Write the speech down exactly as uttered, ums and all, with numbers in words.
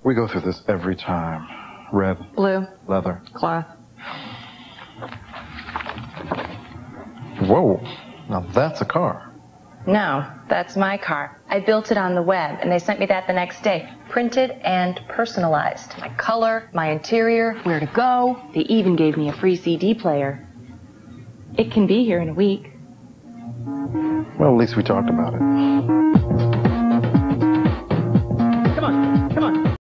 We go through this every time. Red. Blue. Leather. Cloth. Whoa. Now that's a car. No, that's my car. I built it on the web, and they sent me that the next day. Printed and personalized. My color, my interior, where to go. They even gave me a free C D player. It can be here in a week. Well, at least we talked about it.